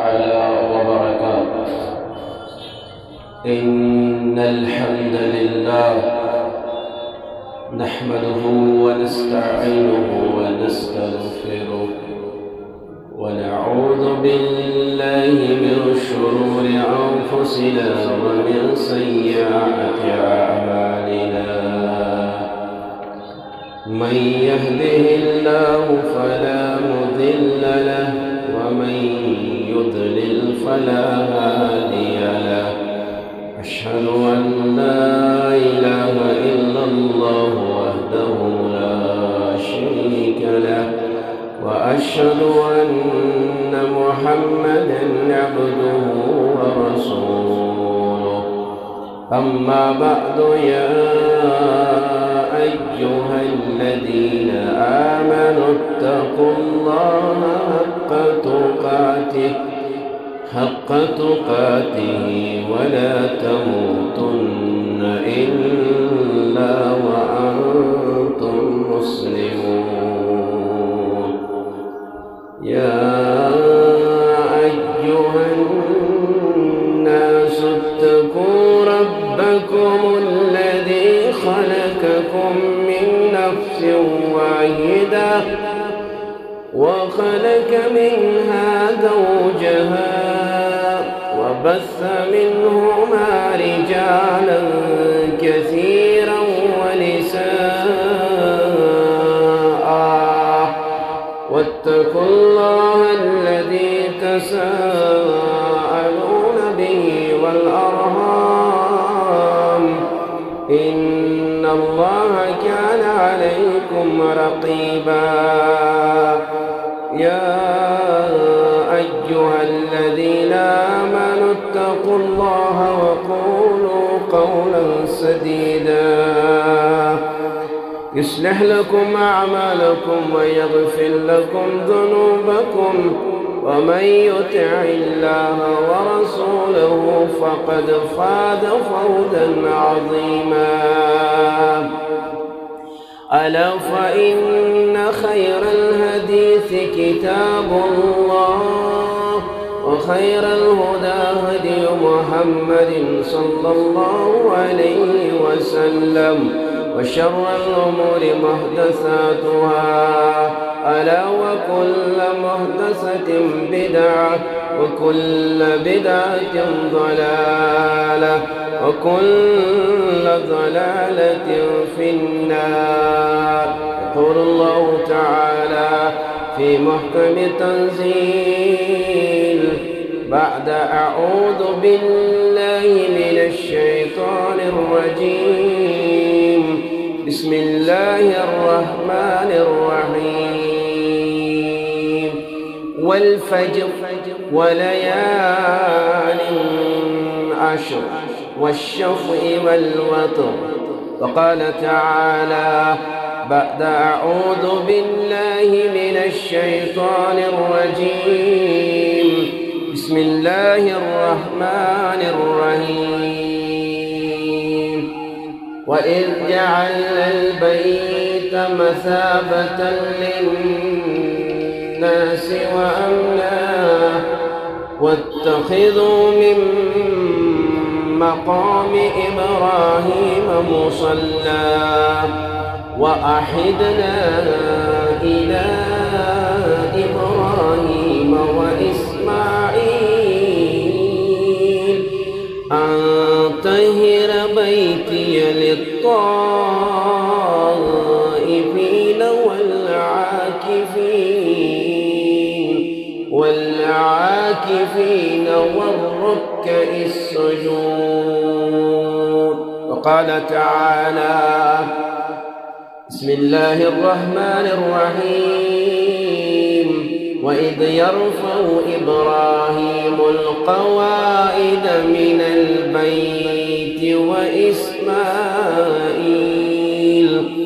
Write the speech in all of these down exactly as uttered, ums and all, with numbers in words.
تعالى وبركاته. إن الحمد لله نحمده ونستعينه ونستغفره ونعوذ بالله من شرور أنفسنا ومن سيئات أعمالنا. من يهده الله فلا مضل له ومن يضلل فلا هادي له. أشهد أن لا إله إلا الله وحده لا شريك له وأشهد أن محمدا عبده ورسوله. أما بعد، يا أيها الذين آمنوا اتقوا الله حق تقاته حق تقاته ولا تموتن إلا وأنتم مسلمون. يا أيها الناس اتقوا ربكم الذي خلقكم من نفس واحدة وخلق منها زوجها وبث منهما رجالا كثيرا ونساء. واتقوا الله الذي تساءلون به والأرحام، إن الله كان عليكم رقيبا. يا أيها الذين آمنوا اتقوا الله وقولوا قولا سديدا يصلح لكم أعمالكم ويغفر لكم ذنوبكم، ومن يطع الله ورسوله فقد فاز فوزا عظيما. ألا فإن خير الحديث كتاب الله، وخير الهدى هدي محمد صلى الله عليه وسلم، وشر الأمور محدثاتها، ألا وكل محدثة بدعة، وكل بدعة ضلالة، وكل ضلالة في النار. يقول الله تعالى في محكم تنزيل بعد أعوذ بالله من الشيطان الرجيم. بسم الله الرحمن الرحيم. والفجر وليال عشر والشفع والوتر. وقال تعالى بعد أعوذ بالله من الشيطان الرجيم. بسم الله الرحمن الرحيم. وإذ جعلنا البيت مثابة للناس وأمنا واتخذوا من مقام إبراهيم مصلى وأحدنا إلى إبراهيم وإسماعيل أن طهر بيتي للطائفين والعاكفين والعاكفين والركع السجود. وقال تعالى بسم الله الرحمن الرحيم. وإذ يرفع إبراهيم القواعد من البيت وإسماعيل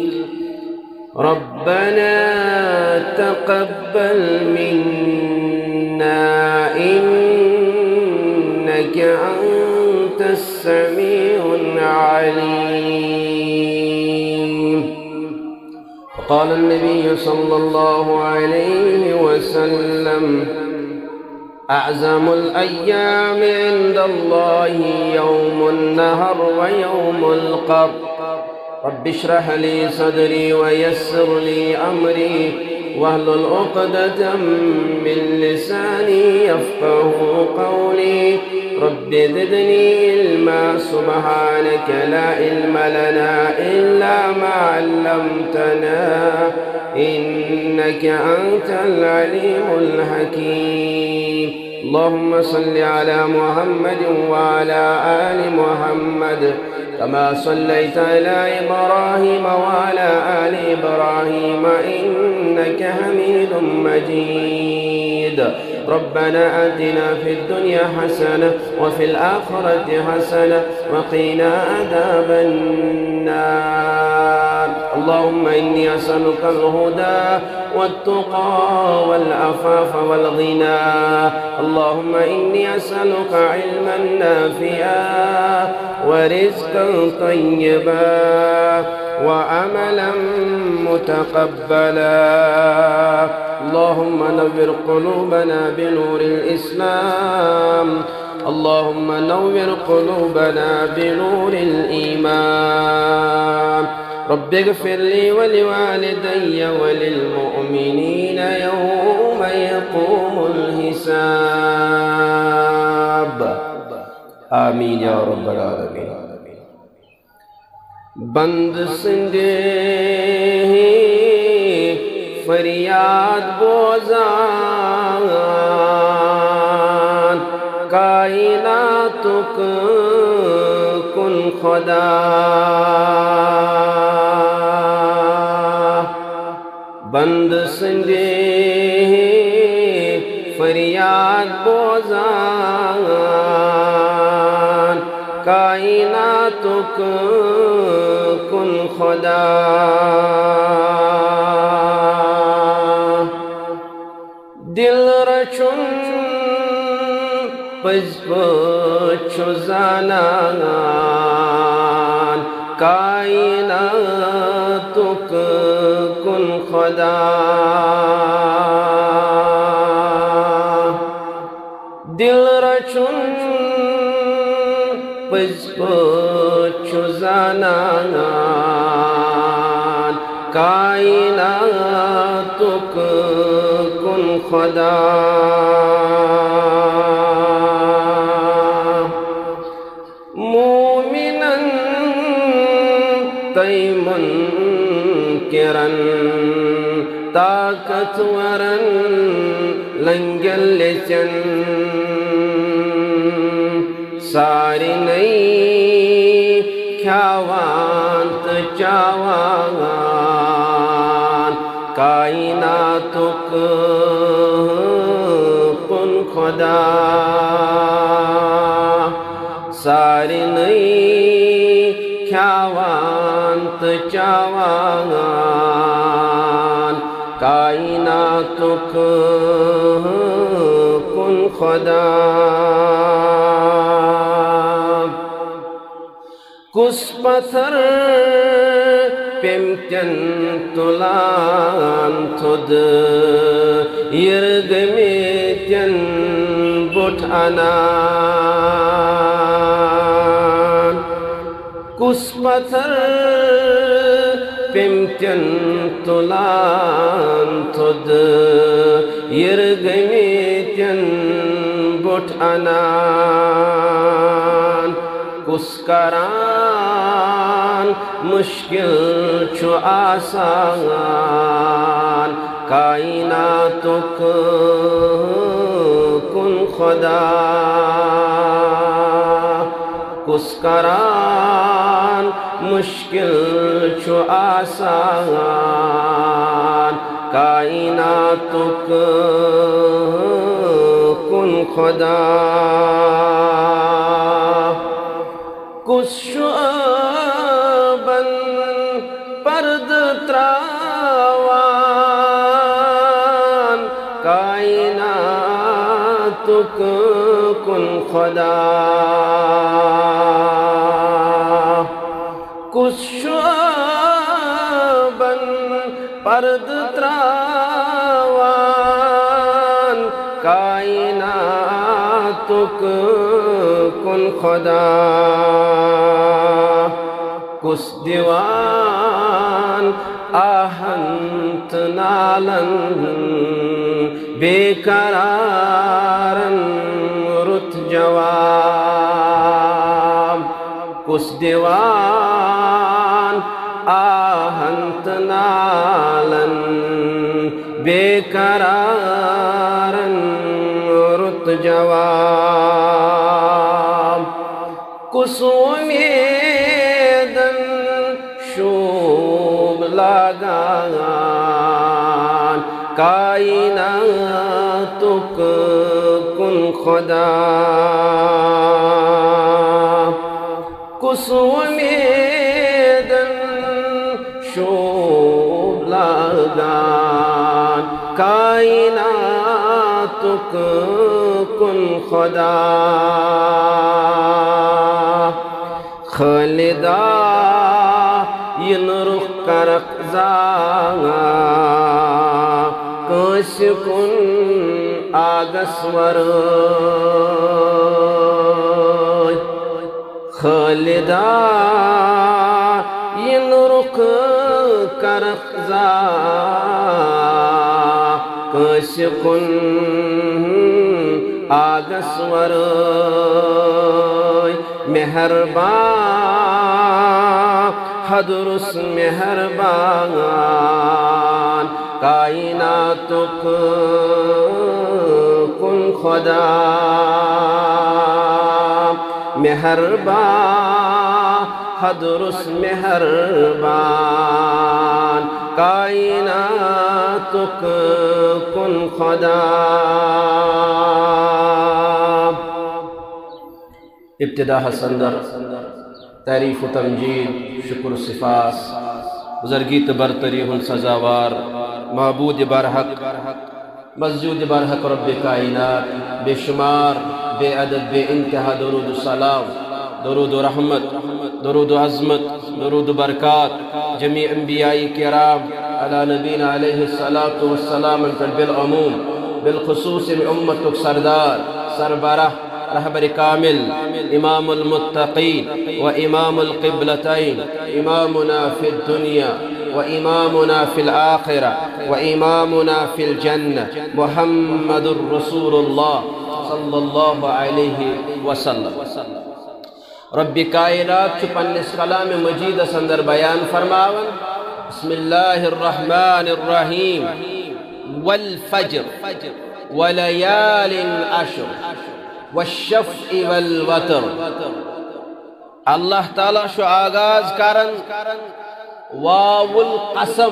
ربنا تقبل منا إنك أنت السميع العليم. قال النبي صلى الله عليه وسلم أعظم الأيام عند الله يوم النهر ويوم القر. رب اشرح لي صدري ويسر لي أمري واحلل عقدة من لساني يفقه قولي. رب زدني علما سبحانك لا علم لنا إلا ما علمتنا إنك أنت العليم الحكيم. اللهم صل على محمد وعلى آل محمد كما صليت على إبراهيم وعلى آل إبراهيم إنك حميد مجيد. ربنا آتنا في الدنيا حسنة وفي الآخرة حسنة وقنا عذاب النار. اللهم إني أسألك الهدى والتقى والعفاف والغنى. اللهم إني أسألك علما نافعا ورزقا طيبا وعملا متقبلا. اللهم نور قلوبنا بنور الإسلام. اللهم نور قلوبنا بنور الإيمان. رب اغفر لي ولوالدي وللمؤمنين يوم يقوم الحساب. آمین یا رب العالمین. بند سنگے فریاد بوزان کائنات کن خدا. بند سنگے فریاد بوزان کائنات کن خدا. دل رچن پز پچھو زانان کائنات کن خدا. دل رچن پز پچھو زانان کائنات کن خدا. مومنن تیمن کرن طاقتورن لنگل چن ساری نئی کھاوانت چاوان کائنات کن خدا. ساری نئی کھاوانت چاوان کائنات کن خدا. کس پتھر پیمتن تلان تھد یرگ میتن بٹ انان. کس پتھر پیمتن تلان تھد یرگ میتن بٹ انان. کس کران مشکل چھو آسان کائنات کن خدا. کس کران مشکل چھو آسان کائنات کن خدا. کس شعبن پرد تراوان کائنات کن خدا. کس شعبن پرد تراوان کائنات تک کن خدا کس دیوان آہنت نالن بے قرارن رت جواب کس دیوان آہنت نالن بے قرارن رت جواب کس امیدن شوب لاگان کائناتک کن خدا کس امیدن شوب لاگان کائناتک کن خدا خالدہ ین رخ کرق زاغا کس کن آگس ورائے خالدہ ین رخ کرق زاغا کس کن آگس ورائے مہربان حضرس مہربان کائناتک کن خدا مہربان حضرس مہربان کائناتک کن خدا ابتدا حسندر تعریف و تمجید شکر و صفاس بزرگی تبرتری ہن سزاوار معبود برحق مسجود برحق رب کائنات بے شمار بے عدد بے انتہا درود و سلام درود و رحمت درود و عظمت درود و برکات جمیع انبیاء کرام علی نبینا علیہ السلام بالعموم بالخصوص امتک سردار سربراہ رہبر کامل امام المتقین و امام القبلتین امامنا فی الدنیا و امامنا فی الآخرہ و امامنا فی الجنہ محمد الرسول اللہ صلی اللہ علیہ وسلم رب کائنات چھپن اس کلام مجید سندر بیان فرماون بسم اللہ الرحمن الرحیم والفجر ولیال عشر والشفع والوتر اللہ تعالیٰ شو آغاز کرن واو القسم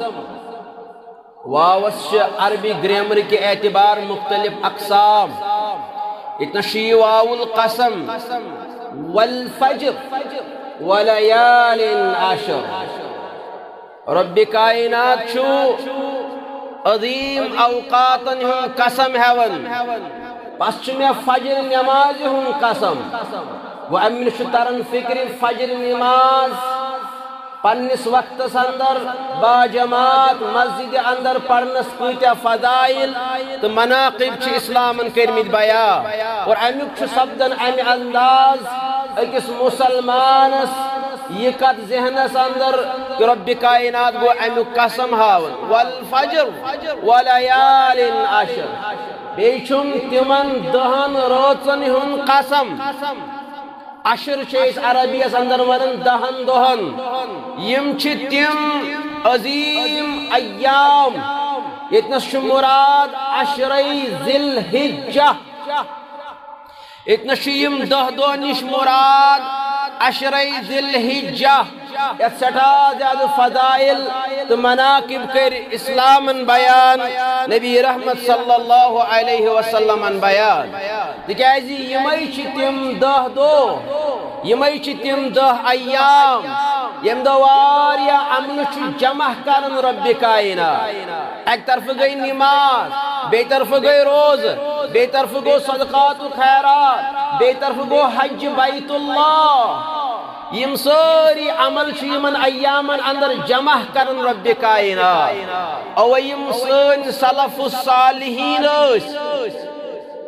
واوس عربی گرامر کے اعتبار مختلف اقسام اتنا شی واو القسم والفجر ولیال عشر رب کائنات شو عظیم اوقاتن ہم قسم ہون پس چھ میں فجر نماز ہوں قسم و امن شترن فکر فجر نماز پنس وقت اندر با جماعت مسجد اندر پڑھنس کتیا فضائل تو مناقب چھ اسلامن کرمت بیان اور امیک چھ سبدن امی انداز اکس مسلمانس یہ کت ذہنس اندر کہ رب کائنات گو امیک قسم ہاون والفجر ولیال عشر بیچم تمن دہن روچن ہن قسم عشر چیز عربی اندر ورن دہن دہن یم چھ تم عظیم ایام اتنا مراد عشری ذی الحجہ اتنا شیم دہ دو نش مراد عشری ذی الحجہ یت سٹھا زیادہ فضائل تو مناقب کر اسلام بیان نبی رحمت صلی اللہ علیہ وسلم بیان تکیازی یمی چھ تم دہ دو یمی چھ تم دہ ایام یم دو واریا عمل چھ جمع کرن رب کائنات ایک طرف گئی نماز بے طرف گئی روز بے طرف گو صدقات و خیرات بے طرف گو حج بیت اللہ یم ساری عمل چھ یمن ایامن اندر جمع کرن رب کائنات او یم سن سلف الصالحین اس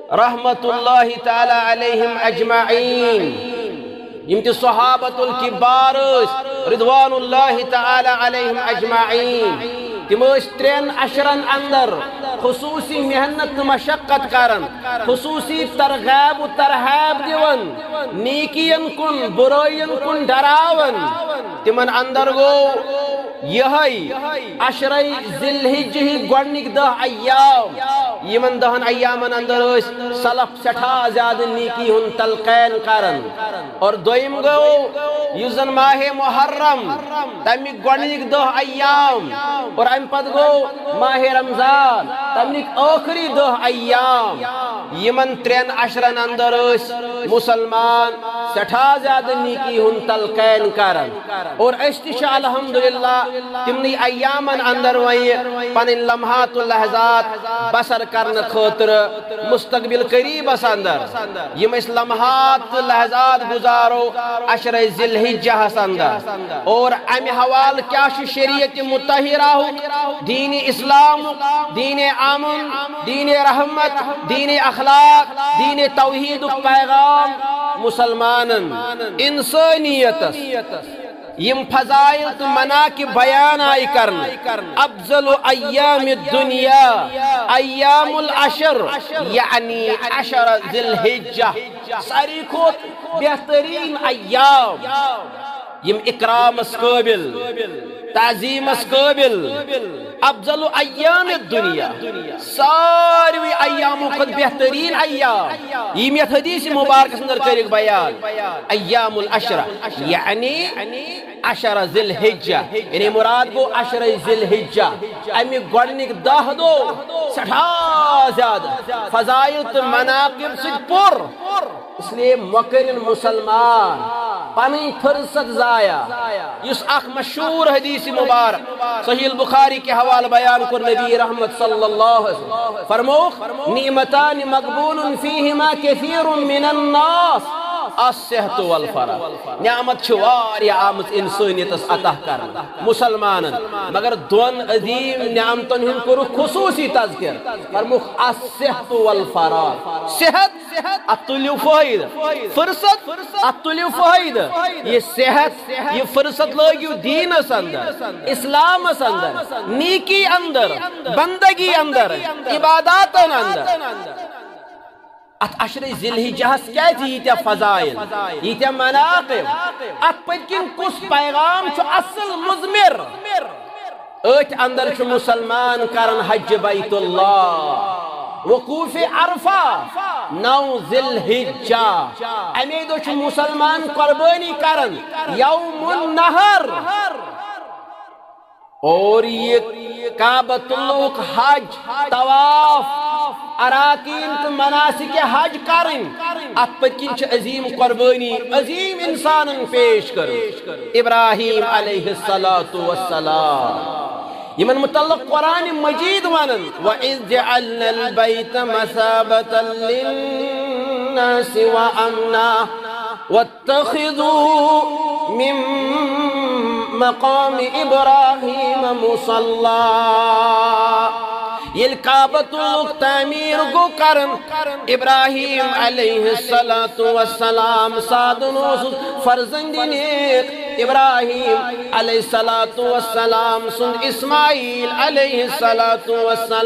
رحمت اللہ تعالی علیہم اجمعین یم تی صحابت الکبار رضوان اللہ تعالی علیہم اجمعین تم ترین اشرن اندر خصوصی محنت مشقت کرن خصوصی ترغیب و ترہیب دیون نیکین کن برائین کن ڈراون تمن اندر گو یہی عشرۂ ذی الحجہ گۄڈنِک دہ ایام یمن دہن ایامن اندر سلف سٹھا زیادہ نیکی ہن تلقین کرن اور دویم گو یُس زن ماہ محرم تمیک گۄڈنِک دہ ایام اور ام پت گو ماہ رمضان تمیک آخری دہ ایام یمن ترین عشرن اندر مسلمان سٹھا زیادہ نیکی ہن تلقین کرن اور اشتش الحمدللہ تمنی ایامن اندر وی پن لمحات و لحظات بسر کرن خاطر مستقبل قریب اندر یم اس لمحات لحظات گزارو عشرۂ ذی الحجہ اندر اور ام حوال کیا شریعت مطہرہ دین اسلام دین امن دین رحمت دین اخلاق دین توحید پیغام مسلمانن انسانیت یم فضائل تو مناقب بیان آئی کرن افضل ایام الدنیا ایام العشر یعنی عشر ذی الحجہ ساری کھوت بہترین ایام یم اکرام اس قابل تعظیم اس قابل افضل ایام الدنیا ساروی ایاموں خود بہترین ایام یم یت حدیث مبارک اندر کرک بیان ایام العشرہ یعنی عشر ذی الحجہ یعنی مراد گو عشر ذی الحجہ امی گوڑنک دہ دو سٹھا زیادہ فضائل تو مناقب سے پر اس لیے مکرن مسلمان پنی فرصت ضائع اس اخ مشہور حدیث مبارک صحیح البخاری کے حوال بیان کر نبی رحمت صلی اللہ علیہ وسلم فرموخ نعمتان مقبول فیہما کثیر من الناس الصحت والفراغ نعمت چھوار یا آمد انسانیت عطا کرنا مسلمانن مگر دون عظیم نعمتن ہن کرو خصوصی تذکر فرموخ الصحت والفراغ صحت اتلیو فائد فرصت اتلیو فائد یہ صحت یہ فرصت لوگیو دین اس اندر اسلام اس اندر نیکی اندر بندگی اندر عبادات اندر ات عشرۂ ذی الحجہ کیا یہ فضائل یہ مناقب ات پتکن کس پیغام چھ اصل مضمر ات اندر چھ مسلمان کرن حج بیت اللہ وقوف عرفہ نو ذی الحجہ امی دو چھ مسلمان قربانی کرن یوم النہر اور یہ کعبۃ اللہ حج طواف اراکین تو مناسک حج کرن ات پتکن چھ عظیم قربانی عظیم انسان پیش کر ابراہیم علیہ السلام یمن متعلق قرآن مجید ونن وَإِذْ جَعَلْنَا الْبَيْتَ مَثَابَةً لِلنَّاسِ وَأَمْنًا وَاتَّخِذُوا مِن مقام ابراہیم مصلی یہ کعبۃ اللہ تعمیر گو کرن ابراہیم علیہ السلام سادن فرزند نیک ابراہیم علیہ السلام سن اسماعیل علیہ السلام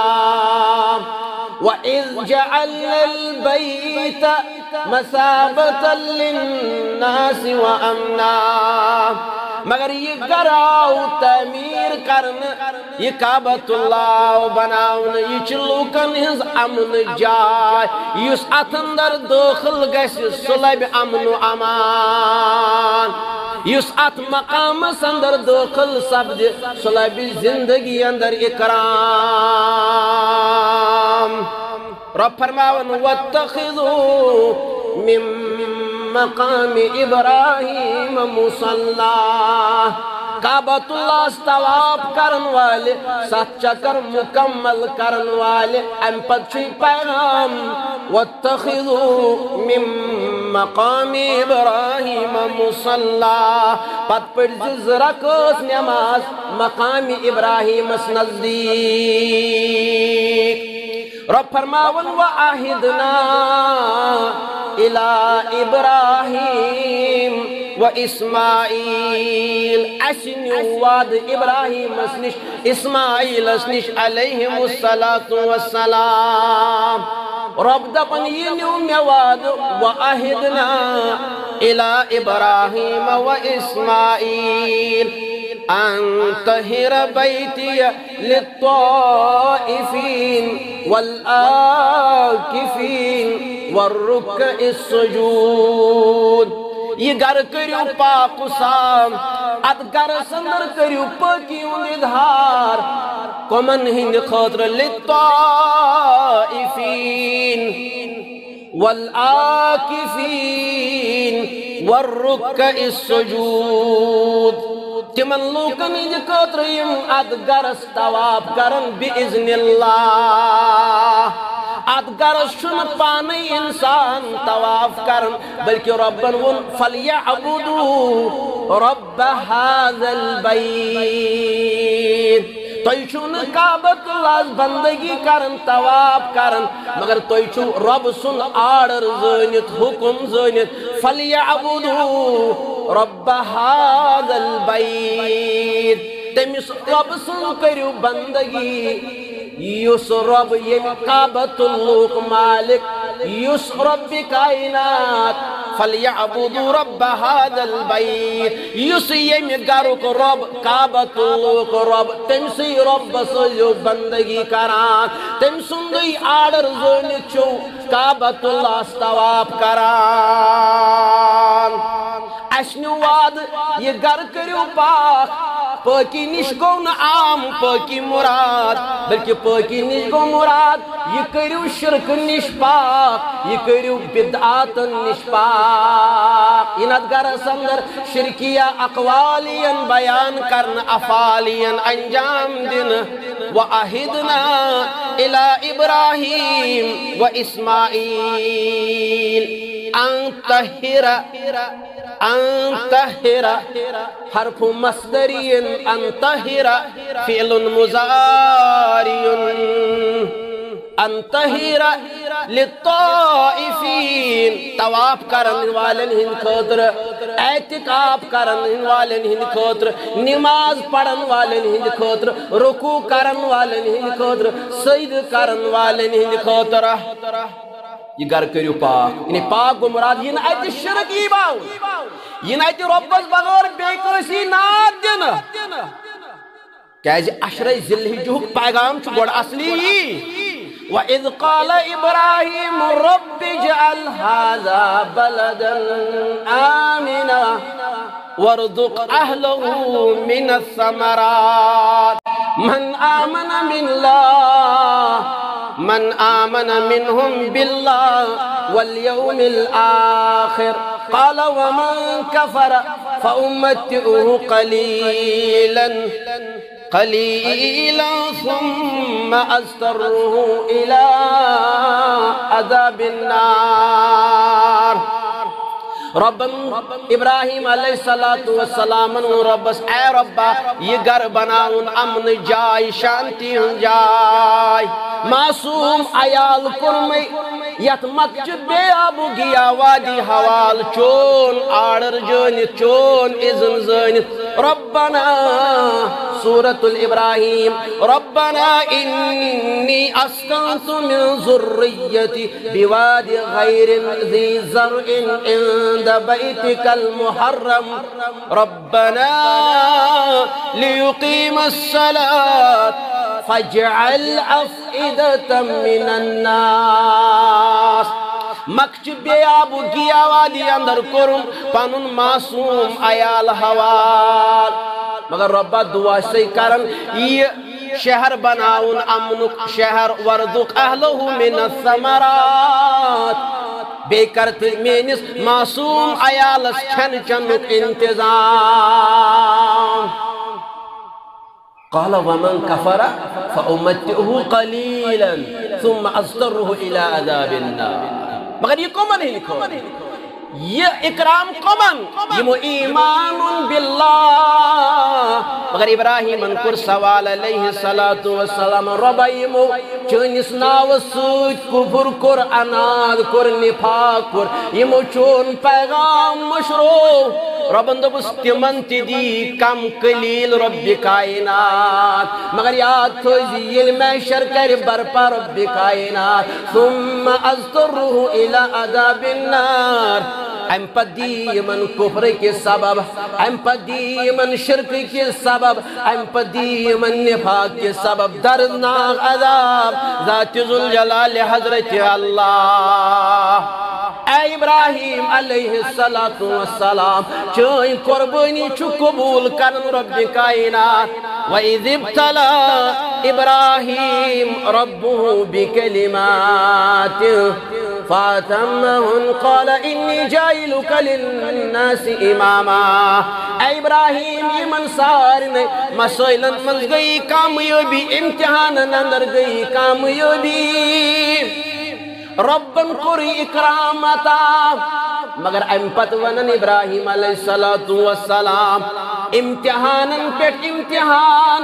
وَإِذْ جَعَلْنَا الْبَيْتَ مَثَابَةً لِلنَّاسِ وَأَمْنًا مگر یہ گراو تعمیر کرن یہ کعبۃ اللہ بناون یہ چلوکن ہز امن جائے یس اتندر داخل گس سلب امن و امان یس ات مقام اندر داخل سبد سلب زندگی اندر اکرام رب فرماون واتخذوا من مقام ابراہیم مصلی کعبۃ اللہ طواف کرن والے ست چکر مکمل کرن والے ام پت چھ پیغام واتخذوا من مقام ابراہیم مصلی پت پڑھ رکعت نماز مقام ابراہیم اس نزدیک رب فرماون وَأَعْهِدْنَا إِلَىٰ إِبْرَاهِيمَ وَإِسْمَاعِيلَ أَسْنِو وَعْدِ إِبْرَاهِيمَ اسنش إسماعيل اسنش عليهم الصلاة والسلام رب دپن ينيو ميواد وَأَعْهِدْنَا إِلَىٰ إِبْرَاهِيمَ وَإِسْمَاعِيلَ أن طهر بيتي للطائفين والآكفين والركع السجود یہ گر کریو پاک سام ات گر سندر کریو پاکی اندھار کمن ہند خاطر للطائفین والآکفین والرکع السجود تمن لوکن ہند خاطر یم ات گرس طواف کرن باذن اللہ ات گرس چھن پانے انسان طواف کرن بلکہ ربن ون فلیعبدوا رب هذا البیت توی چھن کعبۃ اللہ بندگی کرن طواف کرن مگر توی چھو رب سن آرڈر زانت حکم زانت فلیعبدوا رب هذا البیت تمس رب سن کریو بندگی یس رب یم کعبۃ اللہ مالک یس رب کائنات فلیعبدوا رب هذا البیت یس یم گرک رب کعبۃ اللہ رب تمسی رب سو بندگی کران تم سندی آرڈر زونت چھو کعبۃ اللہ طواف کران اشنو واد یہ گر کریو پاک پاکی نش گو نا عام پاکی مراد بلکہ پاکی نش گو مراد یہ کریو شرک نش پاک یہ کریو بدعات نش پاک انت گر سندر شرکیہ اقوالین بیان کرن افعالین انجام دن وَأَعْهِدْنَا إِلَىٰ إِبْرَاهِيمَ وَإِسْمَاعِيلَ أَن طَهِّرَ أن طهر حرف مصدري أن طهر فعل مضارع أن طهر للطائفين طواف کرن والن ہن خاطر اعتکاف کرن والن ہن خاطر نماز پڑھن والن ہن خاطر رکوع کرن والن ہن خاطر سجد کرن والن ہن خاطر یہ گر کریو پاک یعنی پاک گو مراد یہ نائت شرک ای باو یہ نائت ربس بغور بیکرسی ناد دن کیازِ عشرہ ذی پیغام چھو گوڑ اصلی وَإِذْ قَالَ إِبْرَاهِيمُ رَبِّ اجْعَلْ هَذَا بَلَدًا آمِنًا وَارْزُقْ أَهْلَهُ مِنَ الثَّمَرَاتِ مَنْ آمَنَ بِاللَّهِ من آمن منهم بالله واليوم الآخر قال ومن كفر فأمتئه قليلا قليلا ثم أضطره إلى عذاب النار رب ابراہیم علیہ السلام رب اے ربا یہ گر بناؤن امن جائے شانتی ہن جائے معصوم عیال کرمی یت مکچ بے آبو گیا وادی حوال چون آڑر جانت چون اذن زانت ربنا سورة الابراہیم ربنا انی اسکنت من ذریتی بواد غیر ذی زرع عند بيتك المحرم ربنا ليقيم الصلاة فاجعل أفئدة من الناس مکچ بیابو گیا وادی اندر کرم پانون معصوم عیال حوال مگر ربا دعا سے کرن یہ شہر بناون امنک شہر وردق اہلہو من الثمرات بے کرتے مینس معصوم عیالس کھن چنک انتظام قال ومن كفر فأمتئه قليلا ثم أضطره إلى عذاب النار مگر یہ کمن ہی لکھو یہ اکرام کمن یمو ایمان باللہ مگر ابراہیم کر سوال علیہ السلام رب یمو چونس ناو سوچ کفر کر اناد کر نفاق کر یمو چون پیغام مشروع ربن دبس تمن تدی کم قلیل رب کائنات مگر یاد تھوزی یل محشر کر برپا رب کائنات ثم اضطرہ الى عذاب النار ام پدی من کفر کے سبب ام پدی من شرک کے سبب ام پدی من نفاق کے سبب دردناک عذاب ذات ذوالجلال حضرت اللہ اے ابراہیم علیہ السلام چوئی قربانی چو قبول کرن رب کائنات وَإِذِ ابْتَلَى إِبْرَاهِيمُ رَبُّهُ بِكَلِمَاتٍ فَأَتَمَّهُنْ قَالَ إِنِّي جَائِلُكَ لِلنَّاسِ إِمَامًا اے ابراہیم یہ منصار نے مسائلن منز گئی کامیابی امتحان اندر گئی کامیابی ربن کری اکرام عطا مگر ام پت ونن ابراہیم علیہ السلام امتحانن پیٹ امتحان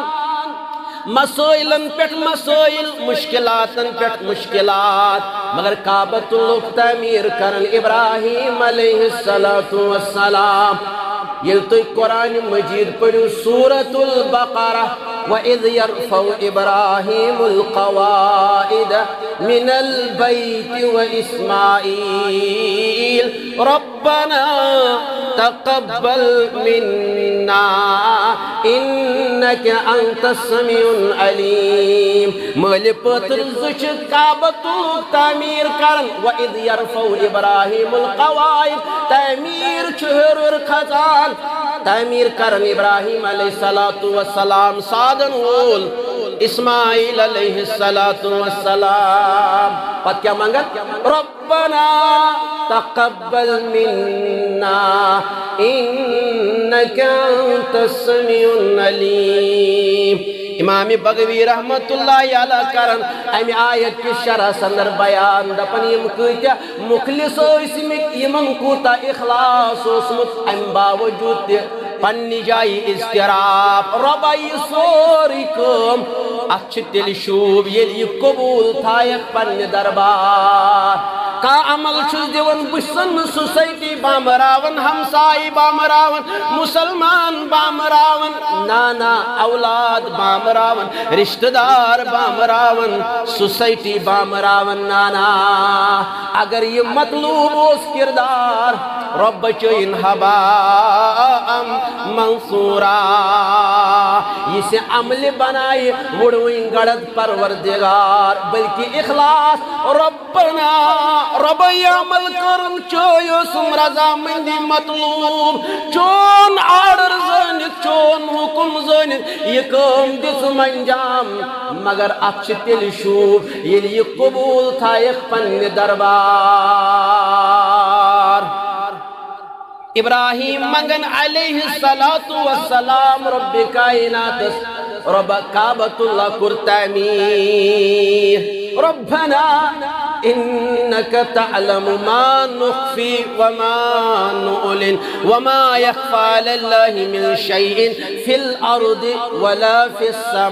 مسائلن پیٹ مسائل مشکلاتن پیٹ مشکلات مگر کعبۃ اللہ تعمیر کرن ابراہیم علیہ السلام یل تو قرآن مجید پڑھو سورة البقرہ وَإِذْ يَرْفَوْ إِبْرَاهِيمُ الْقَوَائِدَ مِنَ الْبَيْتِ وَإِسْمَائِيلُ رَبَّنَا تَقَبَّلْ مِنَّا إِنَّكَ أَنْتَ السَّمِيعُ الْعَلِيمُ مَلِ پتر زچ کعبۃ تعمیر کرن وَإِذْ يَرْفَوْ إِبْرَاهِيمُ الْقَوَائِدَ تعمیر چھہر خزان تعمیر کرن ابراہیم علیہ السلام سادن وول اسماعیل علیہ السلام پت کیا مانگت ربنا تقبل منا انکا انت السمیع العلیم امام بغوی رحمت اللہ علیہ کرن امی آیت کی شرح سندر بیان دپن یم کتیا مخلص و اسمک یمن کوتا اخلاص و اسمت ام باوجود پنی جائی استراب ربائی سوری کم اچھ تل شوب یلی قبول تھائق پنی دربار کا عمل چھز دیون بشسن سوسائٹی بامراون ہمسائی بامراون مسلمان بامراون نانا اولاد بامراون رشتہ دار بامراون سوسائٹی بامراون نانا اگر یہ مطلوب اس کردار رب چوئن حبام منصورا اسے عمل بنائے وڑوئن گڑد پروردگار بلکہ اخلاص ربنا رب عمل کرن چوئو سم رضا مندی مطلوب چون آرر زنک چون حکم زنک یہ کام دس منجام مگر اچھ تل شوب یہ قبول تھا ایک پن دربار ابراہیم منگن علیہ السلام رب کائنات رب کعبۃ اللہ کر تعمیر ربنا انك تعلم ما نخفي وما نعلن وما يخفى على الله من شيء في الارض ولا في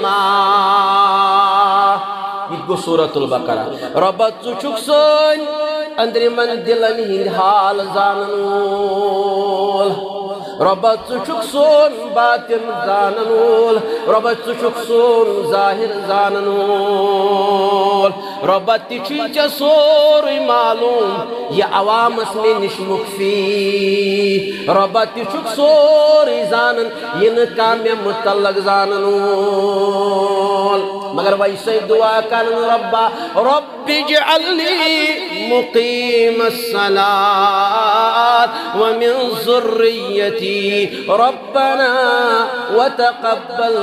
السماء یہ سورة البقرہ رب چوچک سن اندر من دلن ہند حال زاننول رب چوچک سن باطن زاننول رب چوچک سن ظاہر زاننول رب تچیچ سور معلوم یہ عوام اس میں نشمک فی رب تچک سور زانن یہ نکام متعلق زاننول مگر ویسے دعا کرن ربا رب اجعلنی مقیم الصلاة ومن ذریتی ربنا وتقبل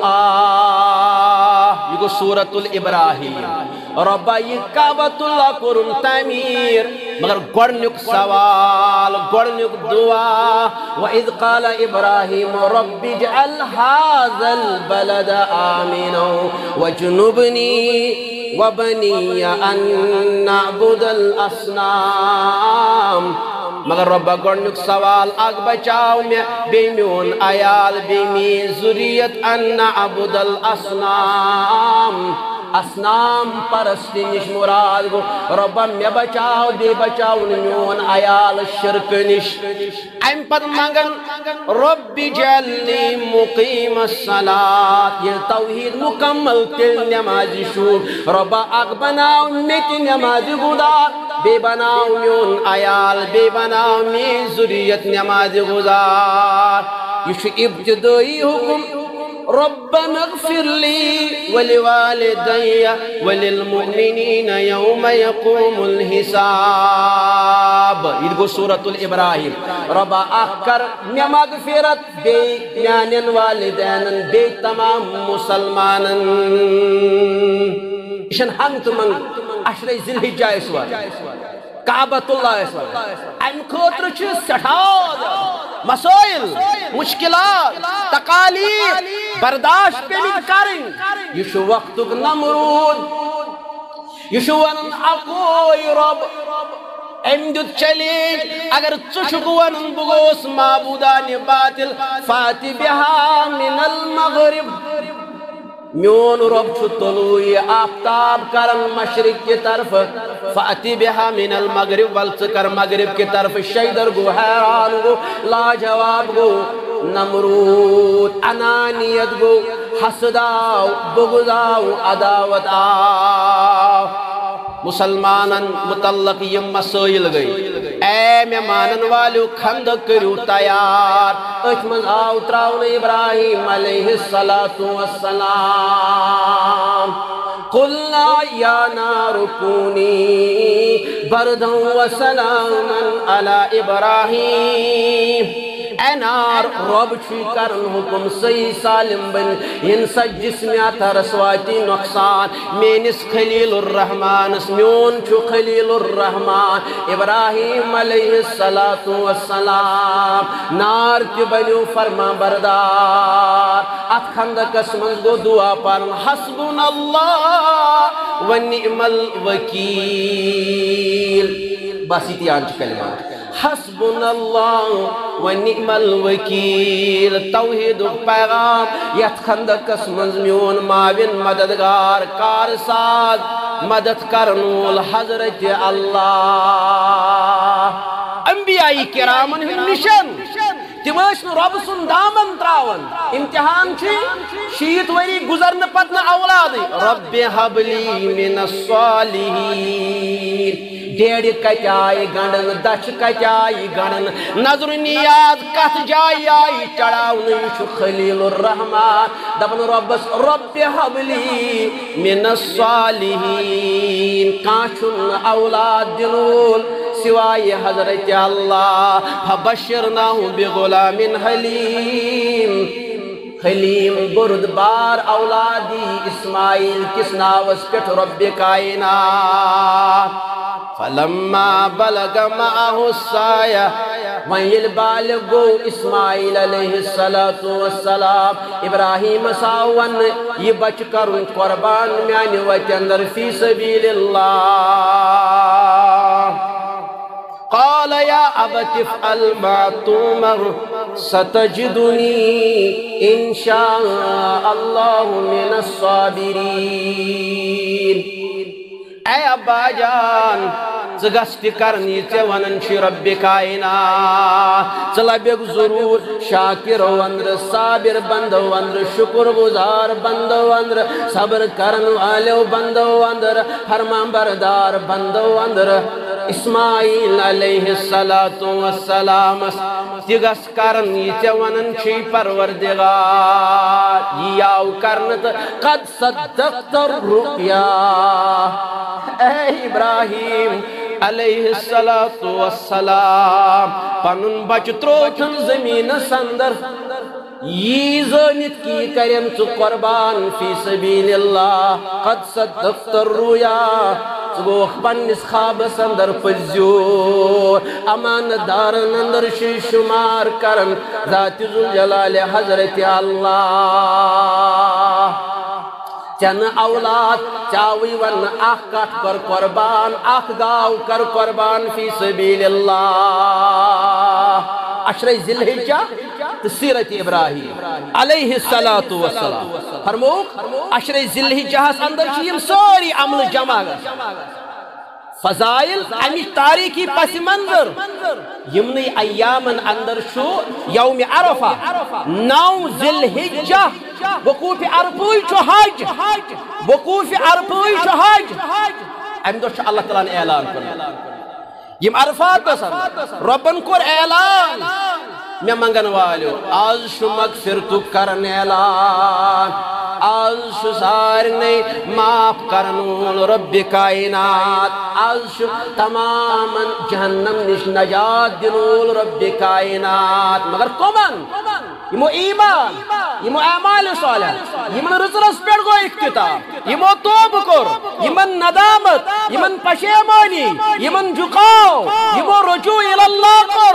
دعا یہ سورة الابراہیم ربا یہ کعبۃ اللہ کرن تعمیر مگر گوڑنک سوال گوڑنک دعا وَإِذْ قَالَ إِبْرَاهِيمُ رَبِّ اجْعَلْ هَذَا الْبَلَدَ آمِنًا وَاجْنُبْنِي وَبَنِيَّ أَن نَّعْبُدَ الْأَصْنَامَ مگر رب گۄڈنیُک سوال اکھ بچاو مےٚ بیٚیہِ میون عیال بیٚیہِ میٛٲنۍ ذُریت ان نعبد الاسنام اسنام پرستی نش مراد گو رب مے بچاو بے بچاو میون عیال شرک نش ام پت منگن رب جعلنی مقیم الصلاة یہ توحید مکمل تل نماز شور رب اک بناو میت نماز گزار بے بناو میون عیال بے بناو می ذریت نماز گزار یہ چھ ابتدائی حکم ربنا اغفر لي ولوالدي وللمؤمنين يوم يقوم الحساب یہ گو سورة الابراہیم ربا اکر مے مغفرت بے میانن والدین بے تمام مسلمانن اشن ہنگ تو منگ عشر ذی الحجہ اسوار کعبۃ اللہ اسوار ام خاطر چھ سٹھاد مسائل مشکلات تکالیف برداشت پیمت کریں یہ شو وقتک نمرود یہ شو ونن اکوئی رب ام دیت چیلنج اگر ژٕ ونن بہ گوس معبودان باطل فاتی بہا من المغرب میون رب چھ طلوع آفتاب کرن مشرق کی طرف فاتی بہا من المغرب ولچ کر مغرب کی طرف شیدر گو حیران گو لاجواب گو نمرود انانیت گو حسد آو بغض آو عداوت آو مسلمانن متعلق یہ مسائل گئی اے میں مانن والو کھند کرو تیار اچ من آو تراؤن ابراہیم علیہ السلام قلنا یا نار کونی بردا وسلاما علی ابراہیم اے نار رب چھ کرن حکم صحیح سالم بن ین سا جسمیات رسواتی نقصان مینس خلیل الرحمن میون چھ خلیل الرحمن ابراہیم علیہ السلام نار تی بنیو فرما بردار ات خندقس من گو دعا پرن حسبنا اللہ و نعم الوکیل بس یہ آنچ کلمات حسبنا اللہ و نعم الوکیل توحید پیغام یت خندقس منز میون معاون مددگار کارساز مدد کرنول حضرت اللہ انبیاء کرامن ہن مشن تم رب سن دامن تراون امتحان چھ شیت وری گزرن پتن اولاد رب حب لی من الصالحین ڈیڑھ کچائی گنڈن دچ کچائی گنڈن نظر نیاز کت جائی آئی چڑاؤن یشو خلیل الرحمن دبن ربس رب حب لی من الصالحین کانچن اولاد دلول سوائے حضرت اللہ فبشرناہ بغلام حلیم حلیم بردبار اولادی اسماعیل کس ناوس پٹ رب کائنات فلما بلغ معه السایہ ویل بالغ گو اسماعیل علیہ السلام ابراہیم ساون یہ بچ کرن قربان میانی وچ اندر فی سبیل اللہ قال یا ابت افعل ما تؤمر ستجدنی انشاء اللہ من الصابرین اے ابا جان زگستی کرنی تے ونن چھ رب کائنات چلبیگ ضرور شاکر وندر صابر بند وندر شکر گزار بند وندر صبر کرن والو بند وندر فرمان بردار بند وندر اسماعیل علیہ السلام تگس کرن یہ ونن چھ پروردگار یاو کرنت قد صدقت الرؤیا اے ابراہیم علیہ السلام پنن بچ تروچن زمین سندر یہ زانت کی کریم چو قربان فی سبیل اللہ قد صدقت الرؤیا گوخ پنس خواب سندر پزیور امان دارن اندر شمار کرن ذات ذوالجلال حضرت اللہ چن اولاد چاوی ون اخ کٹ کر قربان اخ گاو کر قربان فی سبیل اللہ عشر ذی الحجہ سیرت ابراہیم علیہ الصلوۃ والسلام فرموک عشر ذی الحجہ اندر یم ساری عمل جمع فضائل امی تاریخی پس منظر یمنی ایامن اندر شو یوم عرفہ نو ذی الحجہ وقوف عرفوی چو حج وقوف عرفوی چو حج ام دو اللہ تعالیٰ نے اعلان کرنا یم عرفات دسن ربن کور اعلان میں منگن والیو آز شو مغفرتو کرن اعلان آز شو سارنے معاف کرنون رب کائنات آز شو تماما جہنم نش نجات دنول رب کائنات مگر کمن یمو ایمان یمو اعمال صالح یمن رزرس پیڑ گو اختتام یمو توب کر یمن ندامت یمن پشیمانی یمن جھکاو یمو رجوع الاللہ کر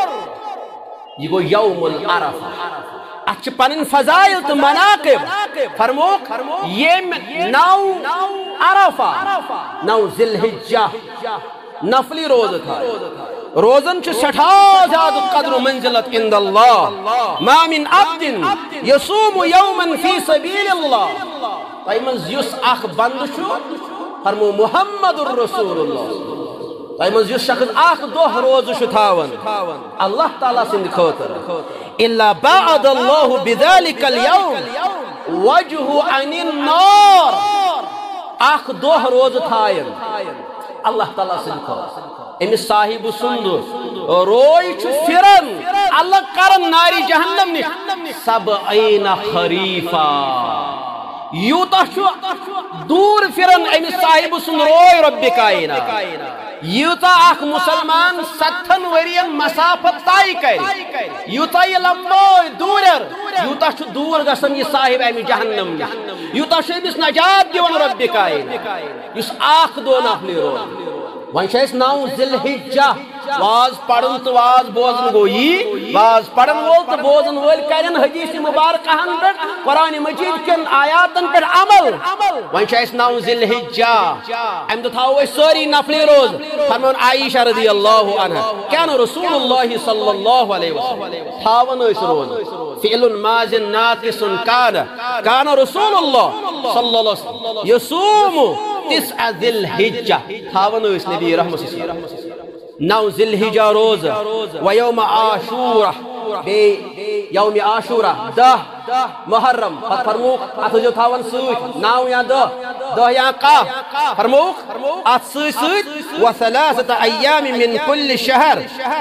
یہ گو یوم العرفہ اچھ پنن فضائل تو مناقب فرموک یہ نو عرفہ نو ذی الحجہ نفلی روز تھا روزن چھ سٹھا زیادہ قدر و منزلت عند اللہ ما من عبد یصوم یوما فی سبیل اللہ تیمنز یس اخ بند شو فرمو محمد الرسول اللہ تیمنز یس شخص اخ دو روز شو تھاون اللہ تعالیٰ سند خاطر الا بعد اللہ بذلك اليوم وجہ عن النار اخ دو روز تھاین اللہ تعالیٰ سند خاطر امس صاحب سند روی چھ فرن اللہ کرن ناری جہنم نش سبعین خریفا یوتا چھ دور فرن امس صاحب سند روی رب کائنات یوتا اخ مسلمان ستن ورین مسافت طے کر یوتا یہ لمبوی دورر یوتا چھ دور گسن یہ صاحب امی جہنم نش یوتا چھ امس نجات دیون رب کائنات یس اخ دو نفلی رو ون نو ذی الحجہ واز پڑھن تو واز بوزن گو یہ واز پڑھن وول تو بوزن وول کرن حدیث مبارکہن پہ قرآن مجید کن آیاتن پہ عمل ون نو ذی الحجہ ام دہ تھاو ساری نفلی روز فرمون عائشہ رضی اللہ عنہ کان رسول اللہ صلی اللہ علیہ وسلم تھاون اس روز فعل ماض ناقص کان کان رسول اللہ صلی اللہ علیہ وسلم یصوم تسع ذی الحجہ تھاون اس نبی رحمت صلی اللہ علیہ وسلم نو ذی الحجہ روز و یوم عاشورہ بے یوم عاشورہ دہ محرم فرموک ات جو تھاون سوت نو یا دہ دہ یا قاف فرموک ات سوت سوت و ثلاثة ایام من کل شہر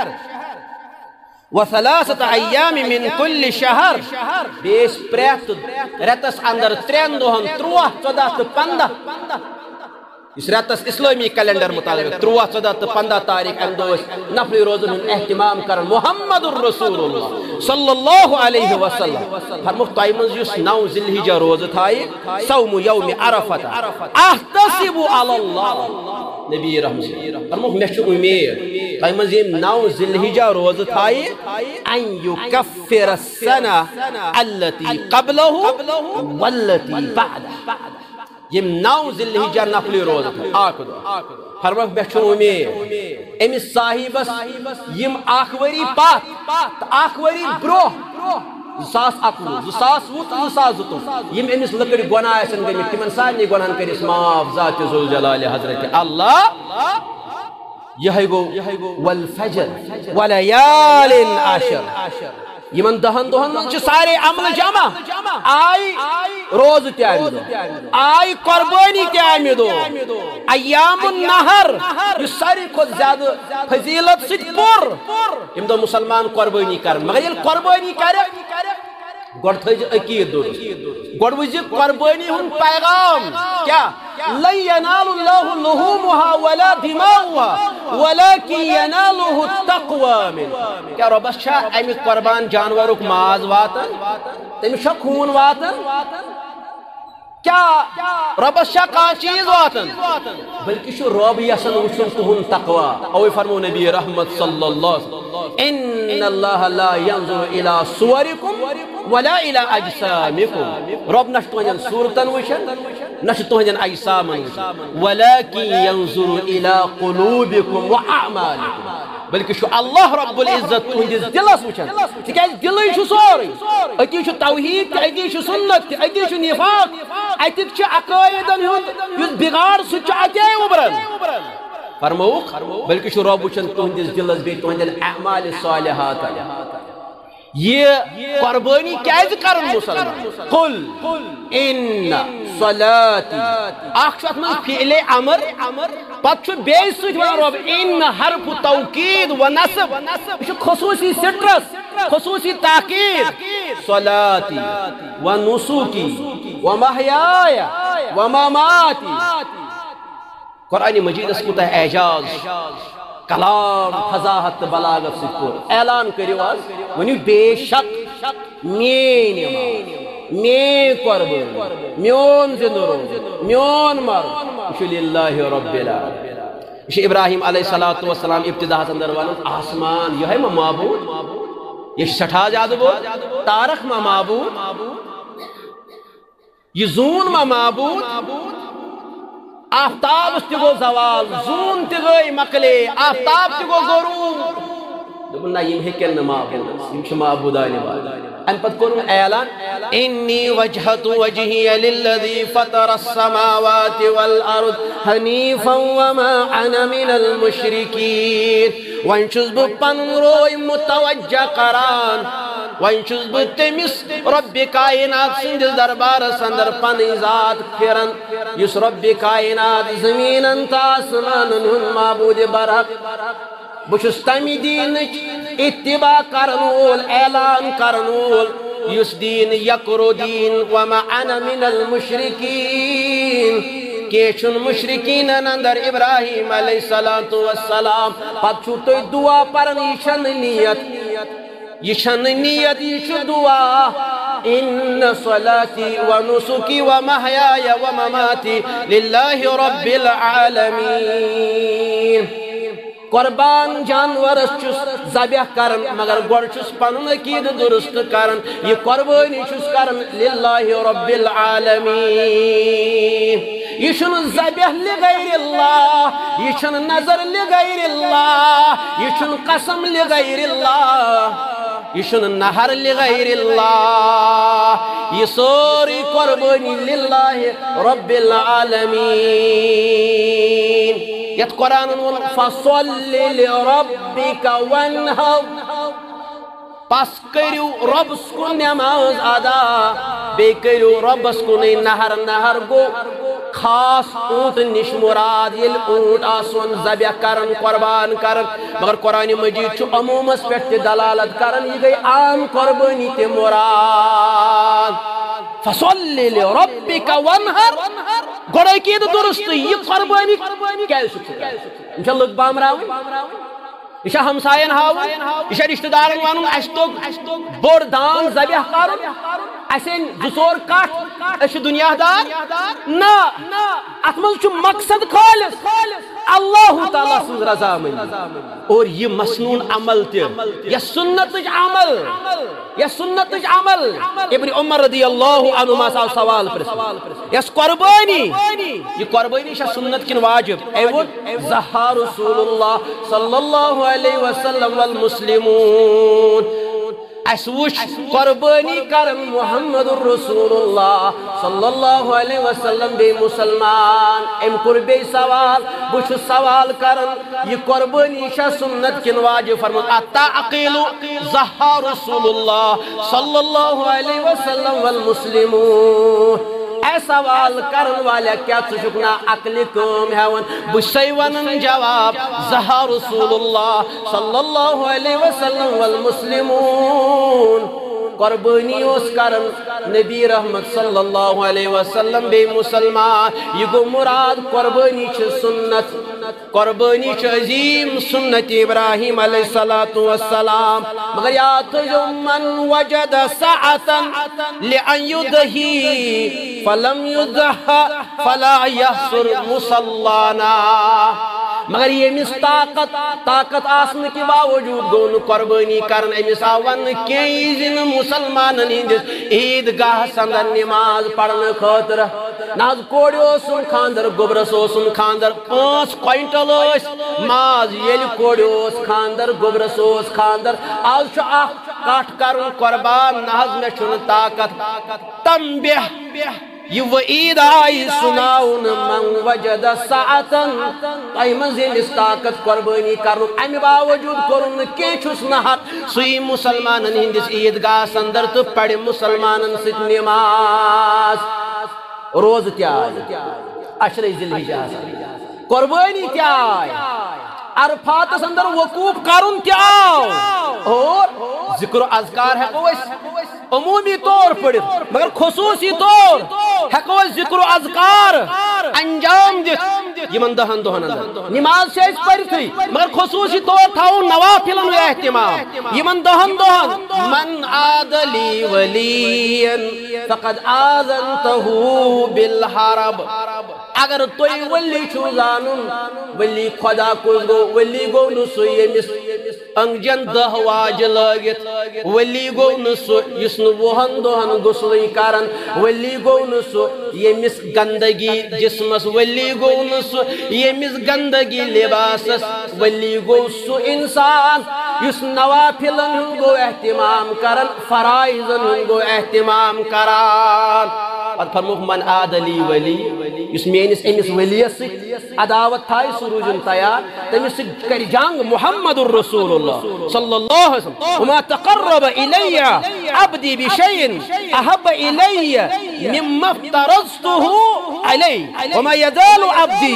و ثلاثة ایام من کل شہر بیس پریت رتس اندر ترین دہن تروہ چودہ تو پندہ اس راتس اسلامی کیلنڈر مطابق تروہ چودہ تو پندہ تاریخ ام دوس نفلی روزن اہتمام کرن محمد الرسول اللہ صلی اللہ علیہ وسلم فرموک تائمنز یس نو ذی الحجہ روز تھائی صوم یوم عرفۃ احتسب علی اللہ نبی رحمت فرموک میں چھو امید تائمنز یم نو ذی الحجہ روز تھائی ان یکفر السنہ التي قبلہ والتي بعدہ یم نو ذی الحجہ نفلی روز آکھ دو فرموک میں چھو امید امس صاحبس یم اخ وری پات اخ وری برو زاس اکو زاس وت زاس زتو یم امس لکڑ گناہ آسن گمت تمن سارنی گناہن کرس معاف ذات ذوالجلال حضرت اللہ یہ گو والفجر ولیال عشر یمن دہن دہن من سارے عمل جمع آئی روز تیامی دو آئی قربانی تیامی دو ایام النہر یہ ساری خود زیادہ فضیلت ست پر یم دو مسلمان قربانی کر مگر یہ قربانی کرے گوڑ تھج عقید دو گوڑ وزی قربانی ہن پیغام کیا لن ینال اللہ لحومها ولا دماؤها ولكن يناله التقوى من کیا ربس چھا امی قربان جانورک ماز واتن تمی چھا خون واتن کیا ربس چھا کان چیز واتن بلکہ شو رب یسن وچن تہن تقوی اوی فرمو نبی رحمت صلی اللہ علیہ وسلم ان اللہ لا ينظر الى صورکم ولا الى اجسامكم رب نش تہندین صورتن وچھان نش تہندین اجسامن وچھان ولكن ينظر الى قلوبكم واعمالكم بلکہ شو اللہ رب العزت تہندس دلس وچھان تکیاز دلے چھ سورے اتی چھ توحید اتی چھ سنت اتی چھ نفاق اتی چھ عقائدن ہند یس بگاڑ سہ چھ اتی ابرن فرموک بلکہ شو رب وچھان تہندس دلس بی تہندین اعمال صالحات یہ قربانی کیز کرن مسلمان قل ان صلاتی اخشت من فعل امر پت چھ بیس سوچ ون رب ان حرف توکید و نصب خصوصی سٹرس خصوصی تاکید صلاتی و نسوکی و محیای و مماتی قرآن مجید اس کوتاہ اعجاز کلام فضاحت بلاغت سکور اعلان کریو آز ونیو بے شک مین ایمان مین قربان میون زندرو میون مر اشو للہ رب العالمین اشو ابراہیم علیہ السلام ابتداء اندر والن آسمان یہ ہے ما معبود یہ سٹھا جادو بود تارخ ما معبود یہ زون ما معبود آفتاب تگو زوال زون تگوی مقلے آفتاب تگو غروب دبنا یم ہکن معبود یم چھ معبودان بعد ان پت کرن اعلان انی وجہت وجہی للذی فطر السماوات والارض حنیفا وما انا من المشرکین وان چھس بہ پنن روی متوجہ قران وان چھس بہ تمس رب کائنات سند دربار سندر پن ذات پھرن یس رب کائنات زمینن تا آسمانن ہن معبود برحق بچس تمی دین اتباع کرن وول اعلان کرن وول یس دین یکرو دین وما انا من المشرکین کیچن مشرکین اندر ابراہیم علیہ السلام پت چھو تو دعا پرن یشن نیت یشن نیت یش دعا ان صلاتی و نسکی و محیای و مماتی للہ رب العالمین قربان جانورس چس ذبح کرن مگر گوڑ چس پنن عقید درست کرن یہ قربانی چس کرن للہ رب العالمین یہ چھن ذبح لغیر اللہ یہ چھن نظر لغیر اللہ یہ چھن قسم لغیر اللہ یہ چھن نہر لغیر اللہ یہ سوری قربانی للہ رب العالمین یت قرآن فصل لربک وانحر پس کریو رب سکن نماز ادا بے کریو رب سکن نہر نہر گو خاص اونٹ نش مراد یل اونٹ آسون ذبح کرن قربان کرن مگر قرآن مجید چھ عمومس پہ دلالت کرن یہ گئی عام قربانی تے مراد فصلی لربک وانحر گوڑائی کی درست یہ قربانی کیا سکتا ہے انشاء اللہ بام راوی یہ ہمسائن ہاون یہ رشتہ دارن وانن اشتو بوڑ دان ذبح کرن اسن زسور کٹ اس دنیا دار نا اتمن چھ مقصد خالص اللہ تعالی سن رضا من اور یہ مسنون عمل تہ یہ سنت عمل یہ سنت عمل ابن عمر رضی اللہ عنہما سوال پرس یس قربانی یہ قربانی چھ سنت کن واجب اے وہ زہا رسول اللہ صلی اللہ علیہ وسلم والمسلمون اسوش قربانی کرن محمد رسول اللہ صلی اللہ علیہ وسلم بے مسلمان ام قربی سوال بچ سوال کرن یہ قربانی شاہ سنت کن واجب فرمت التعقیل زہا رسول اللہ صلی اللہ علیہ وسلم والمسلمون اے سوال کرن والا کیا چکنا عقل کم ہے بچی ونن جواب زہا رسول اللہ صلی اللہ علیہ وسلم والمسلمون قربانی اس کرن نبی رحمت صلی اللہ علیہ وسلم بے مسلمان یہ گو مراد قربانی چھ سنت قربانی چھ عظیم سنت ابراہیم علیہ السلام مگر یاد جو من وجد ساعتا لئن یدہی فلم یدہ فلا یحصر مصلانا مگر یمس طاقت طاقت آسن کے باوجود گو نہ قربانی کرن امس آو ون کی مسلمان ہندس عید گاہ اندر نماز پڑھنے خاطر نہ کوڑ سن خاندر گوبرس سن خاندر پانچ کوئنٹل ماز یل کوڑ خاندر گوبرس خاندر آج کٹ کرن قربان نہ مے چھن طاقت تنبیہ یہ عید آئی سناؤن من وجد ساعتن تائی منزل اس طاقت قربانی کرن امی باوجود کرن کی چھس نحق سوئی مسلمانن ہندس عید گاہ سندر تو پڑھ مسلمانن ست نماز روز تیا عشر ذی الحجہ قربانی تیا عرفات سندر وقوف کرن تیا اور ذکر و اذکار ہے کوئی عمومی طور پڑھت مگر خصوصی طور ہیکو ذکر و اذکار انجام دت یمن دہن دہن نماز سے پڑھتھی مگر خصوصی طور تھاو نوافلن اہتمام یمن دہن دہن من عاد لی ولیا فقد آذنتہ بالحرب اگر توی ولی چھو زانن ولی خدا کس گو ولی گو نسو یمس انگجن دہ واج لگت ولی گو نسو یس وہن دہن غسل کرن ولی گو نسو یمس گندگی جسمس ولی گو نسو یمس گندگی لباسس ولی گو سو انسان یس نوافلن گو اہتمام کرن فرائضن گو اہتمام کران اور فرموک من آدلی ولی یس مینس امس ولیس عداوت تھائی سروجن تیار تمس کر جنگ محمد الرسول اللہ صلی اللہ علیہ وسلم وما تقرب الی عبدی بشیء احب الی مما افترضته علی وما یزال عبدی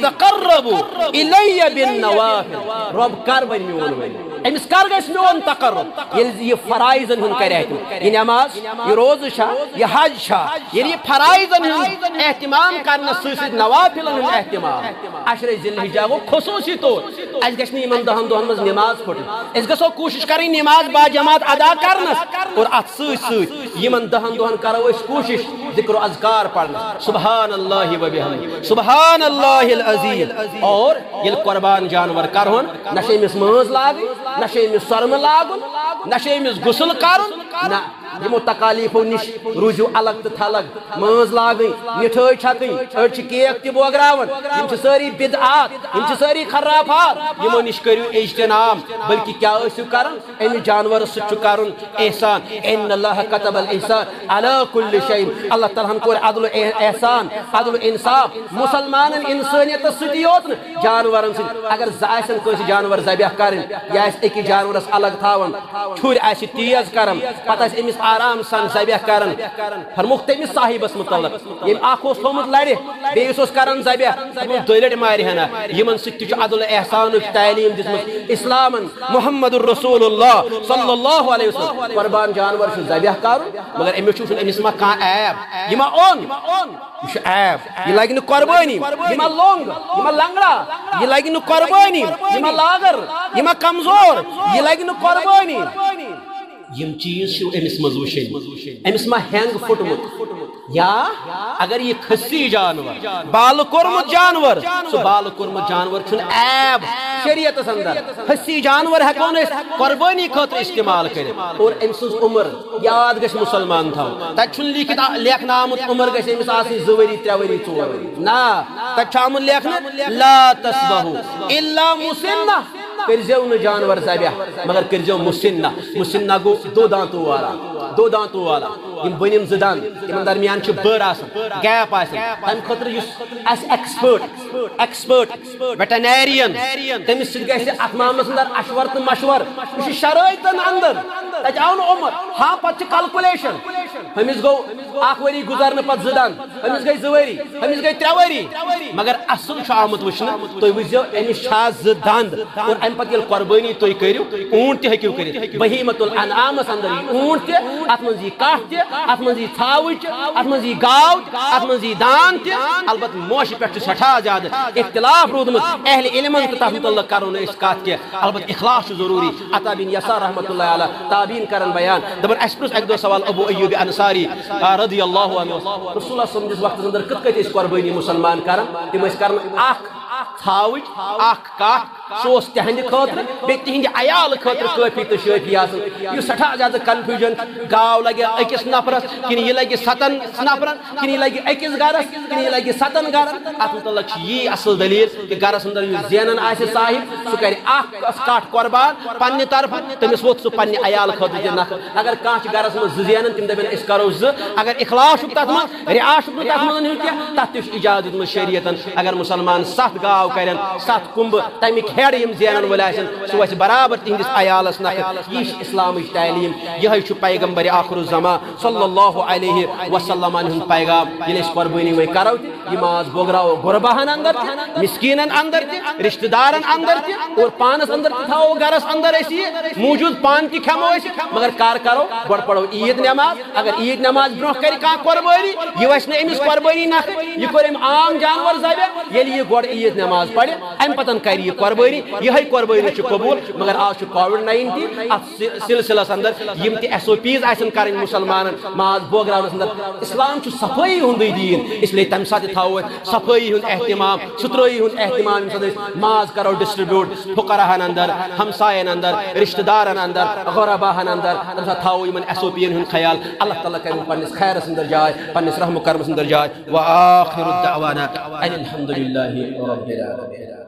یتقرب الی بالنوافل رب کر بن میون ولی امس کر گس میون تقرب یہ فرائضن ہن کرے یہ نماز یہ روزہ شا یہ حج شا یہ فرائضن ہن اہتمام کرنا سوسید نوافلن ہن اہتمام عشر ذی الحجہ وہ خصوصی طور اس گژھنہ یمن دہن دہن مز نماز پڑھ اس گژھو کوشش کریں نماز با جماعت ادا کرنس اور ات سوت سوت یمن دہن دہن کرو اس کوشش ذکر و اذکار پڑھنا سبحان اللہ و بحمدہ سبحان اللہ العظیم اور یل قربان جانور کرہن نہ امس ماز لاگ نہ امس سرم لاگن نہ امس غسل کرن نہ یمو تکالیفو نش روزو الگ تو تھلگ ماز لاگن مٹھائی چھکن أڑ چھ کیک تہ بوگراون یم چھ ساری بدعات یم چھ ساری خرافات یمو نش کریو اجتناب بلکہ کیا ٲسِو کرن امہ جانور سۭتۍ چھُ کرن احسان ان اللہ كتب الاحسان علی کل شیء اللہ تعالیٰ ہن کوٚر عدل و احسان عدل و انصاف مسلمانن انسانیتس سۭتی یوت نہٕ جانورن سۭتۍ اگر زٕ آسن کٲنٛسہِ جانور ذبح کرٕنۍ یا آسہِ أکِس جانورس الگ تھاوان چھُرۍ آسہِ تیز کران پتہٕ آسہِ أمِس آرام سان ذبح کران فرموک تٔمِس صاحبس متعلق ییٚمۍ اکھ اوس تھومُت لرِ بیٚیِس اوس کران ذبح دۄیہِ لٹہِ مارِ ہنا یمن سۭتۍ تہِ چھُ عدل احسانُک تعلیٖم دِژمٕژ اسلامن محمد الرسول اللہ صلی اللہ علیہ وسلم قربان جانور چھُ ذبح کرُن مگر أمِس چھُ أمِس ما کانٛہہ عیب یہِ ما اوٚن یہِ چھُ عیب یہِ لگہِ نہٕ قربٲنی یہِ ما لوٚنگ یہِ ما لنگڑا یہِ لگہِ نہٕ قربٲنی یہِ ما لاگر یہِ ما کمزور یہِ لگہِ نہٕ قربٲنی یم چیز چھِ أمِس منٛز وٕچھِنۍ أمِس ما ہینگ پھُٹمُت یا اگر یہ کھسی جانور بال کورمت جانور سو بال کورمت جانور چھُنہٕ عیب شریعتس اندر کھسی جانور ہیکون أسۍ قربٲنی خٲطرٕ استعمال کٔرِتھ اور أمۍ سٕنٛز عمر یاد گژھِ مُسلمان تھاوُن تتہِ چھُنہٕ لیکھِتھ لیکھنہٕ آمُت عمر گژھِ أمِس آسٕنۍ زٕ ؤری ترٛےٚ ؤری ژور ؤری نہ تتہِ چھُ آمُت لیکھنہٕ لا تسبحوا الا مسنہ کرزیو نہ جانور ذبح مگر کرزیو مسنہ مسنہ گو دو دانتو والا دو دانتو والا یم بنم زٕ دند یمن درمیان چھ بٔر آسان گیپ آسان تمہ خٲطرٕ یُس اسہِ ایکسپٲرٹ ایکسپٲرٹ ویٹنیرین تٔمِس سۭتۍ گژھِ اتھ معاملس اندر اشور تہٕ مشور یہِ چھُ شرٲیطن اندر تتہِ آو نہٕ عمر ہاں پتہٕ چھِ کلکولیشن أمِس گوٚو اکھ ؤری گُزرنہٕ پتہٕ زٕ دند أمِس گٔے زٕ ؤری أمِس گٔے ترٛےٚ ؤری مگر اصل چھُ آمُت وٕچھنہٕ تُہۍ وٕچھزیو أمِس چھا زٕ دند اور امہِ پتہٕ ییٚلہِ قۄربٲنی تُہۍ کٔرِو اوٗنٹ تہِ ہیٚکِو کٔرِتھ بہیمۃ الانعامس اندر یی اوٗنٹ تہِ اتھ منٛز یی کٹھ تہِ اتھ منٛز یی ژھاوٕج اتھ منٛز یی گاو اتھ منٛز یی دان تہِ البتہ موشہِ پٮ۪ٹھ چھُ سٮ۪ٹھاہ زیادٕ اختلاف روٗدمُت اہلِ علمن تہٕ تتھ متعلق کرو نہٕ أسۍ کتھ کینٛہہ البتہ اخلاص چھُ ضروٗری عطا بن یسار رحمۃ اللہ علیہ تابعین کرن بیان دپان اسہِ پرٛژھ اکہِ دۄہ سوال ابو ایوب انصاری رضی اللہ عنہ رسول اللہ صلی اللہ علیہ وسلم وقتس اندر کِتھ کٔنۍ ٲسۍ قۄربٲنی مسلمان کران تِم ٲسۍ کران اکھ تھاوچ اخ کٹ سوس تہندِ خاطر بیٚیہِ تِہندِ عیال خاطر کٲفی تہٕ شٲفی آسان یہِ سٹھاہ زیادٕ کنفیوجن گاو لگہِ أکِس نفرس کِنہٕ یہِ لگہِ ستن نفرن کِنہٕ یہِ لگہِ أکِس گرس کِنہٕ یہِ لگہِ ستن گرن اتھ متعلق چھِ یی اصل دلیل کہ گرس اندر یُس زینان آسہِ صاحب سُہ کرِ اکھ کٹھ قربان پننہِ طرفہٕ تٔمِس ووت سُہ پننہِ عیال خٲطرٕ تہِ نکھٕ اگر کانٛہہ چھُ گرس منٛز زٕ زینان تِم دپن أسۍ کرو زٕ اگر اخلاص چھُکھ تتھ منٛز رعا چھُکھ نہٕ تتھ منٛز ہیوٚن کینٛہہ تتھ تہِ چھُ اجازت دیُتمُت شریعتن اگر مسلمان ستھ گاو کرن ستھ کُمبہٕ تمِکۍ ہیڈ یِم زینن وٲلۍ آسن سُہ وسہِ برابر تِہنٛدِس عیالس نکھٕ یہِ چھِ اسلامٕچ تعلیٖم یِہے چھُ پیغمبر آخر الزمان صلی اللہ علیہ وسلمن ہُنٛد پیغام ییٚلہِ أسۍ قۄربٲنی وۄنۍ کرو تہِ یہِ ماز بوگراوو غرباہن اندر تہِ مسکیٖنن اندر تہِ رشتہٕ دارن اندر تہِ اور پانس اندر تہِ تھاوو گرس اندر أسۍ یہِ موٗجوٗد پان تہِ کھٮ۪مو أسۍ مگر کر کرو گۄڈٕ پرو عیٖد نٮ۪ماز اگر عیٖد نٮ۪ماز برونٛہہ کرِ کانٛہہ قۄربٲنی یہِ وسہِ نہٕ أمِس قۄربٲنی نکھٕ یہِ کوٚر أمۍ عام جانور ذبح ییٚلہِ یہِ گۄڈٕ عیٖد نٮ۪ماز پرِ امہِ پتن کرِ یہِ قۄربٲنی یِہے قۄربٲنی چھِ قبوٗل مگر آز چھُ کووِڈ ناینٹیٖن اتھ سلسلس اندر یِم تہِ ایس او پیز آسن کرٕنۍ مُسلمانن ماز بوگراونس اندر اسلام چھُ صفٲیی ہُنٛدٕے دیٖن اسلیے تمہِ ساتہٕ تہِ تھاوو أسۍ صفٲیی ہُنٛد احتمام سترٲیی ہُنٛد احتمام ییٚمہِ ساتہٕ أسۍ ماز کرو ڈسٹربیوٗٹ فقراہن اندر ہمساین اندر رشتہٕ دارن اندر غرباہن اندر تمہِ ساتہٕ تھاوو یِمن ایس او پی ین ہُنٛد خیال اللہ تعالیٰ کرِ پننِس خیرس اندر جاے پننِس رحم و کرمس اندر جاے وآخر دعوانا ان الحمد للہ رب العالمین.